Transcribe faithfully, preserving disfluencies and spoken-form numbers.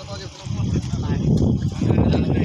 Hãy subscribe cho kênh Ghiền Mì Gõ để không bỏ lỡ những video hấp dẫn